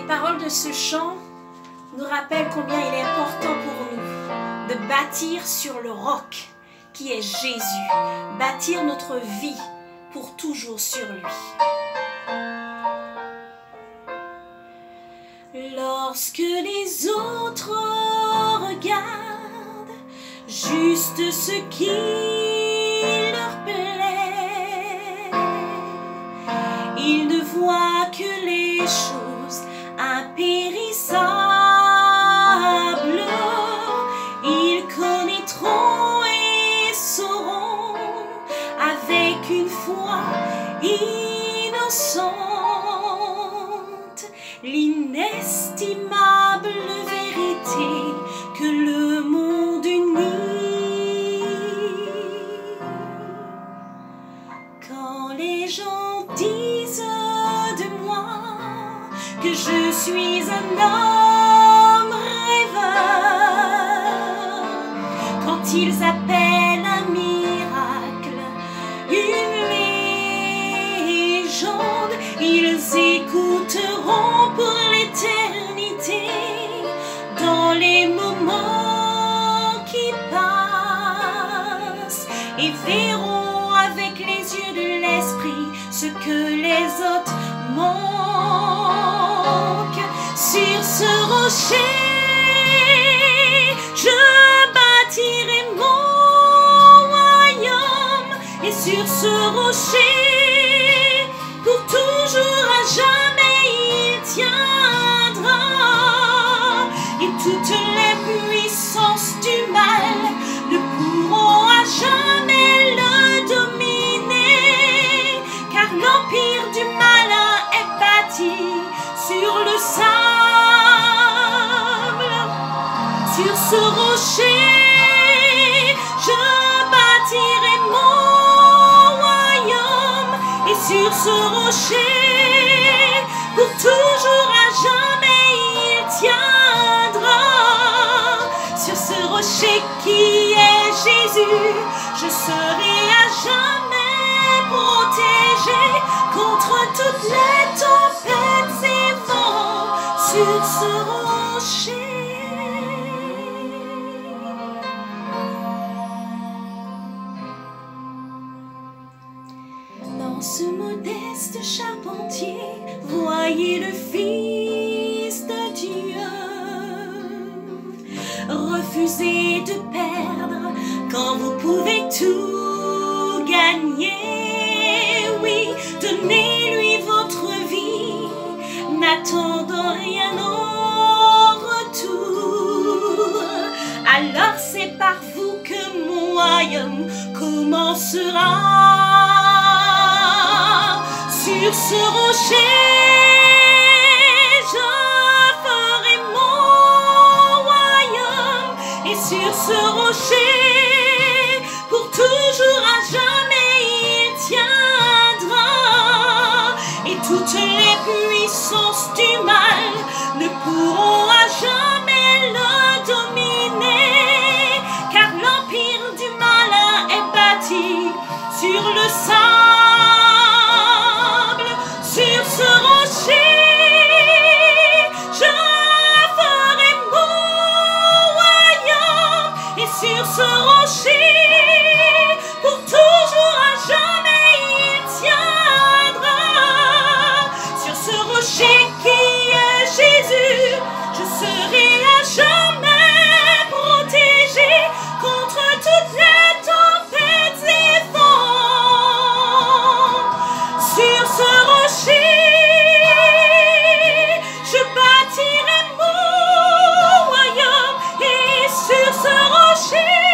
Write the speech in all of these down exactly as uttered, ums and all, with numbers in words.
paroles de ce chant nous rappellent combien il est important pour nous de bâtir sur le roc qui est Jésus, bâtir notre vie pour toujours sur lui. Lorsque les autres regardent juste ce qui leur plaît, ils ne voient que les choses impérissables. Ils connaîtront et sauront avec une foi innocente l'inestimable vérité que le monde unit. Quand les gens disent de moi que je suis un homme rêveur, quand ils appellent un miracle une légende, ils écouteront pour l'éternité dans les moments qui passent et verront avec les yeux de l'esprit ce que les autres manquent. Sur ce rocher, je bâtirai mon royaume, et sur ce rocher, pour toujours à jamais il tiendra, et toutes les puissances du mal ne pourront à jamais le dominer, car l'empire du malin est bâti sur le sable. Sur ce rocher, je bâtirai mon royaume, et sur ce rocher, pour toujours à jamais il tiendra. Sur ce rocher qui est Jésus, je serai à jamais protégé contre toutes les tempêtes et vents. Sur ce rocher, dans ce modeste charpentier, voyez le Fils de Dieu. Refusez de perdre quand vous pouvez tout gagner. Oui, donnez-lui votre vie, n'attendant rien en retour. Alors c'est par vous que mon royaume commencera. Sur ce rocher, je ferai mon royaume, et sur ce rocher, pour toujours à jamais il tiendra, et toutes les puissances du mal ne pourront à jamais le dominer, car l'empire du malin est bâti sur le sable. Sur ce rocher, je ferai mon royaume, et sur ce rocher, pour toujours à jamais il tiendra. Sur ce rocher qui est Jésus, je serai à jamais protégé contre toutes les tempêtes et vents. Sur ce rocher, je bâtirai mon royaume, et sur ce rocher,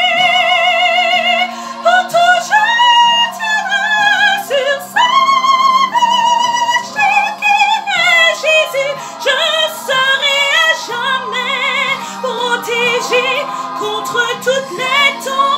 pour toujours tiendra. Sur ce rocher qui est Jésus, je serai à jamais protégé contre toutes les tempêtes.